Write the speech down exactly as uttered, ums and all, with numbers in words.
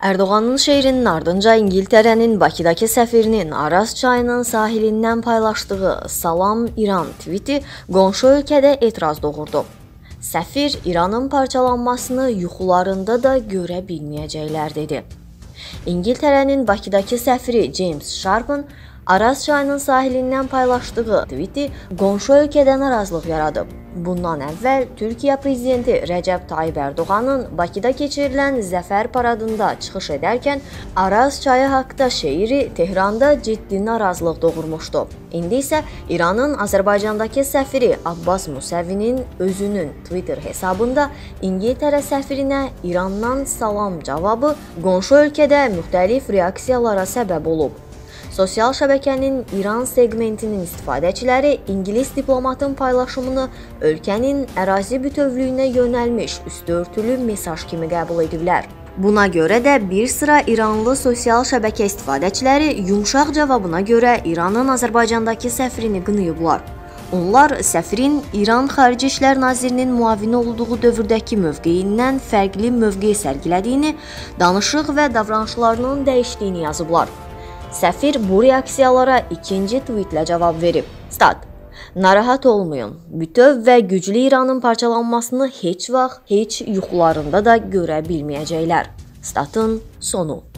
Erdoğan'ın şehrinin ardınca İngiltere'nin Bakıdaki səfirinin Araz çayının sahilindən paylaşdığı "Salam İran" tweeti qonşu ölkədə etiraz doğurdu. Səfir İranın parçalanmasını yuxularında da görə bilməyəcəklər dedi. İngiltere'nin Bakıdaki səfiri James Sharp'ın Araz çayının sahilindən paylaşdığı tweeti qonşu ölkədə narazılıq yaradıb. Bundan əvvəl Türkiyə prezidenti Rəcəb Tayyip Erdoğan'ın Bakıda keçirilən Zəfər paradında çıxış edərkən Araz çayı haqqında şeiri Tehranda ciddi narazılıq doğurmuşdu. İndi isə İranın Azərbaycandakı səfiri Abbas Musəvinin özünün Twitter hesabında İngiltərə səfirinə İrandan salam cavabı qonşu ölkədə müxtəlif reaksiyalara səbəb olub. Sosial şəbəkənin İran segmentinin istifadəçiləri İngilis diplomatın paylaşımını ölkənin ərazi bütövlüyünə yönəlmiş üstüörtülü mesaj kimi qəbul ediblər. Buna görə də bir sıra İranlı sosial şəbəkə istifadəçiləri yumşaq cavabına görə İranın Azərbaycandakı səfirini qınayıblar. Onlar səfirin İran Xarici İşlər Nazirinin müavini olduğu dövrdəki mövqeyindən fərqli mövqe sərgilədiyini, danışıq və davranışlarının dəyişdiyini yazıblar. Səfir bu reaksiyalara ikinci tweetlə cavab verib. Stat: Narahat olmayın, bütöv və güclü İranın parçalanmasını heç vaxt, heç yuxularında da görə bilməyəcəklər. Statın sonu.